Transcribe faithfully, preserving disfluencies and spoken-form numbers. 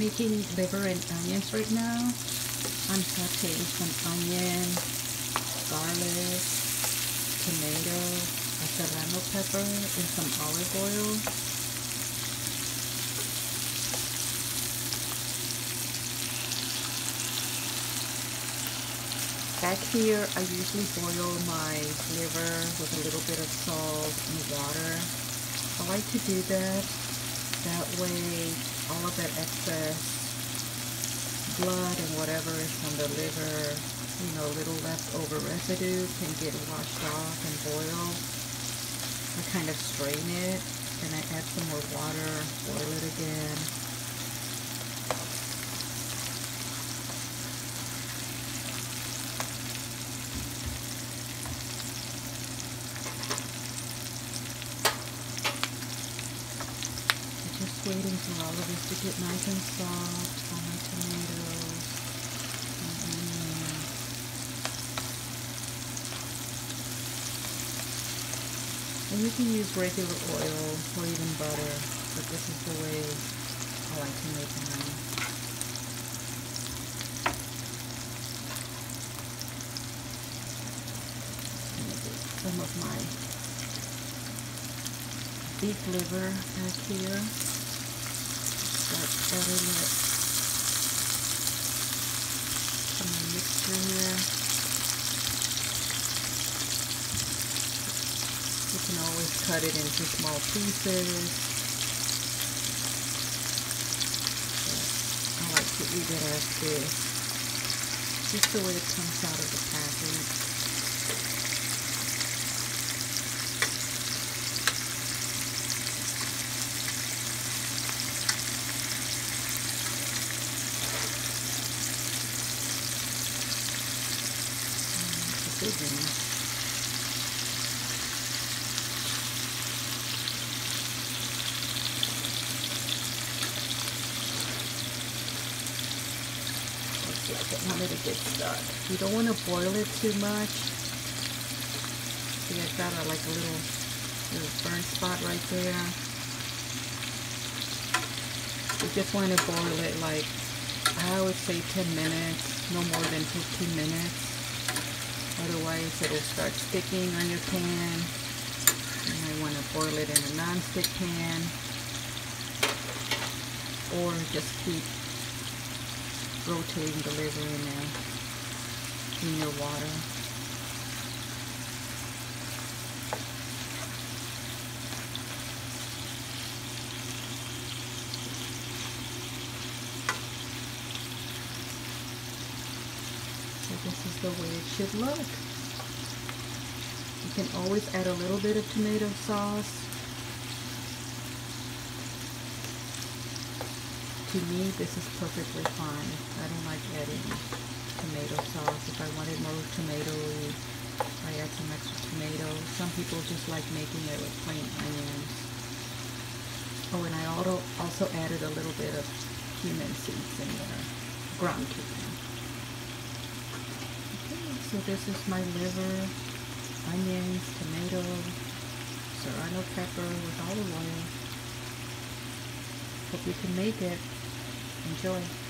making liver and onions right now. I'm sauteing some onion, garlic, tomato, a serrano pepper, and some olive oil. Back here, I usually boil my liver with a little bit of salt and water. I like to do that. That way, all of that excess blood and whatever is from the liver, you know, little leftover residue can get washed off and boil. I kind of strain it, and I add some more water, boil it again. Just waiting for all of this to get nice and soft on my tomatoes and onions. And you can use regular oil or even butter, but this is the way I like to make mine. Some of my beef liver back here. Start adding it to my mixture here. You can always cut it into small pieces. But I like to eat it as this, just the way it comes out of the package. Big one. Let's see, I don't want it to get stuck. You don't want to boil it too much. See, I've got a, like a little, little burn spot right there. You just want to boil it like, I would say ten minutes, no more than fifteen minutes. Otherwise, it'll start sticking on your pan. You might want to boil it in a non-stick pan, or just keep rotating the liver in there in your water. This is the way it should look. You can always add a little bit of tomato sauce. To me, this is perfectly fine. I don't like adding tomato sauce. If I wanted more tomatoey, I add some extra tomato. Some people just like making it with plain onions. Oh, and I also added a little bit of cumin seeds in there, ground cumin. So this is my liver, onions, tomato, serrano pepper with olive oil. Hope you can make it. Enjoy.